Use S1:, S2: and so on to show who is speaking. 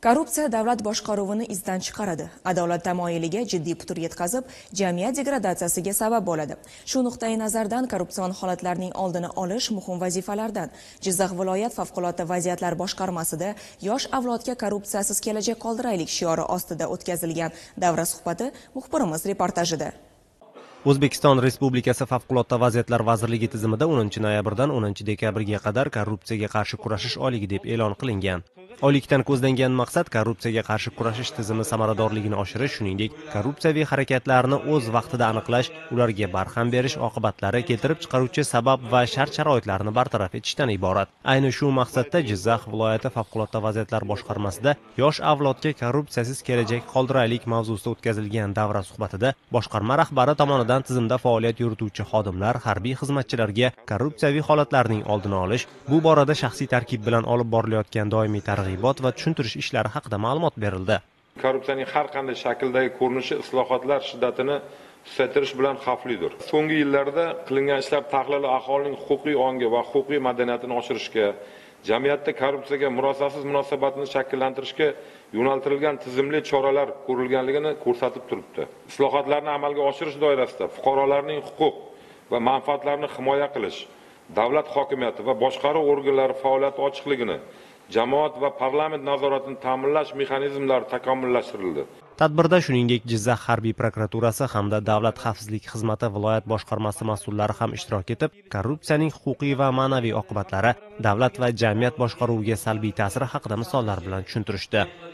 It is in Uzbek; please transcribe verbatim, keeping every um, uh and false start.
S1: Korrupsiya davlat boshqaruvini izdan chiqaradi, adolat tamoyiliga jiddiy putur yetkazib, jamiyat degradatsiyasiga sabab bo'ladi. Shu nuqtai nazardan korrupsion holatlarning oldini olish muhim vazifalardan. Jizzax viloyat favqulodda vaziyatlar boshqarmasida yosh avlodga korrupsiyasiz kelajak qoldiraylik shiori ostida o'tkazilgan davra suhbati muxbirimiz reportajida.
S2: O'zbekiston Respublikasi Favqulodda vaziyatlar vazirligi tizimida o'ninchi noyabrdan o'ninchi dekabrga qadar korrupsiyaga qarshi kurashish oyligi deb e'lon qilingan. Oylikdan ko'zlangan maqsad korrupsiyaga qarshi kurashish tizimi samaradorligini oshirish, shuningdek, korrupsiyaviy harakatlarni o'z vaqtida aniqlash, ularga barham berish, oqibatlari keltirib chiqaruvchi sabab va shart-sharoitlarni bartaraf etishdan iborat. Ayni shu maqsadda Jizzax viloyati favqulodda vaziyatlar boshqarmasida yosh avlodga korrupsiyasiz kelajak qoldiraylik mavzusida o'tkazilgan davra suhbatida boshqarma rahbari tomonidan tizimda faoliyat yurituvchi xodimlar, harbiy xizmatchilarga korrupsiyaviy holatlarning oldini olish, bu borada shaxsiy tarkib bilan olib borilayotgan doimiy targ'ibot va tushuntirish ishlari haqida ma'lumot berildi.
S3: Korrupsiyaning har qanday shakldagi ko'rinishi islohotlar shiddatini susaytirish bilan xavflidir. So'nggi yillarda qilingan ishlar tahlili aholining huquqiy ongi va huquqiy madaniyatini oshirishga, jamiyatda korrupsiyaga murosasiz munosabatni shakllantirishga yo'naltirilgan tizimli choralar ko'rilganligini ko'rsatib turibdi. Islohotlarni amalga oshirish doirasida fuqarolarning huquq va manfaatlarini himoya qilish, davlat hokimiyati va boshqaruv organlari faoliyati ochiqligini, jamoat va parlament nazoratini ta'minlash mexanizmlari takomillashtirildi.
S2: Tadbirda shuningdek Jizzax harbiy prokuraturasi hamda davlat xavfsizlik xizmati viloyat boshqarmasi mas'ullari ham ishtirok etib, korrupsiyaning huquqiy va ma'naviy oqibatlari, davlat va jamiyat boshqaruviga salbiy ta'siri haqida misollar bilan tushuntirishdi.